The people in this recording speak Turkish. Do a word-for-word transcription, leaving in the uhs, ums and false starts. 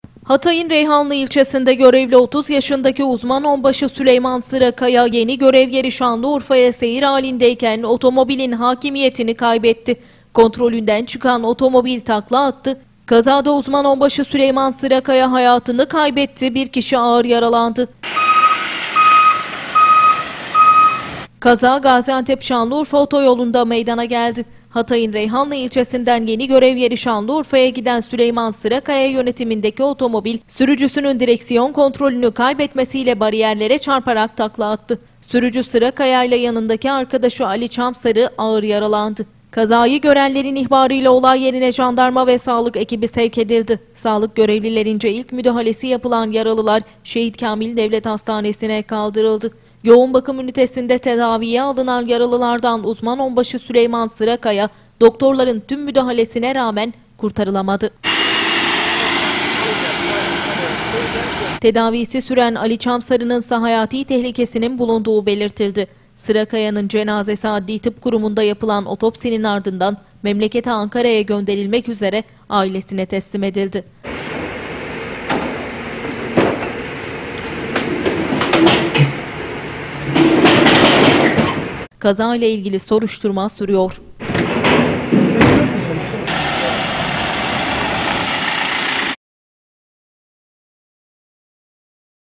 Hatay'ın Reyhanlı ilçesinde görevli otuz yaşındaki uzman onbaşı Süleyman Sırakaya yeni görev yeri Şanlıurfa'ya seyir halindeyken otomobilin hakimiyetini kaybetti. Kontrolünden çıkan otomobil takla attı. Kazada uzman onbaşı Süleyman Sırakaya hayatını kaybetti. Bir kişi ağır yaralandı. Kaza Gaziantep-Şanlıurfa otoyolunda meydana geldi. Hatay'ın Reyhanlı ilçesinden yeni görev yeri Şanlıurfa'ya giden Süleyman Sırakaya yönetimindeki otomobil, sürücüsünün direksiyon kontrolünü kaybetmesiyle bariyerlere çarparak takla attı. Sürücü Sırakaya ile yanındaki arkadaşı Ali Çamsarı ağır yaralandı. Kazayı görenlerin ihbarıyla olay yerine jandarma ve sağlık ekibi sevk edildi. Sağlık görevlilerince ilk müdahalesi yapılan yaralılar Şehit Kamil Devlet Hastanesi'ne kaldırıldı. Yoğun bakım ünitesinde tedaviye alınan yaralılardan uzman onbaşı Süleyman Sırakaya, doktorların tüm müdahalesine rağmen kurtarılamadı. Tedavisi süren Ali Çamsarı'nın ise hayati tehlikesinin bulunduğu belirtildi. Sırakaya'nın cenazesi Adli Tıp Kurumu'nda yapılan otopsinin ardından memlekete Ankara'ya gönderilmek üzere ailesine teslim edildi. Kaza ile ilgili soruşturma sürüyor.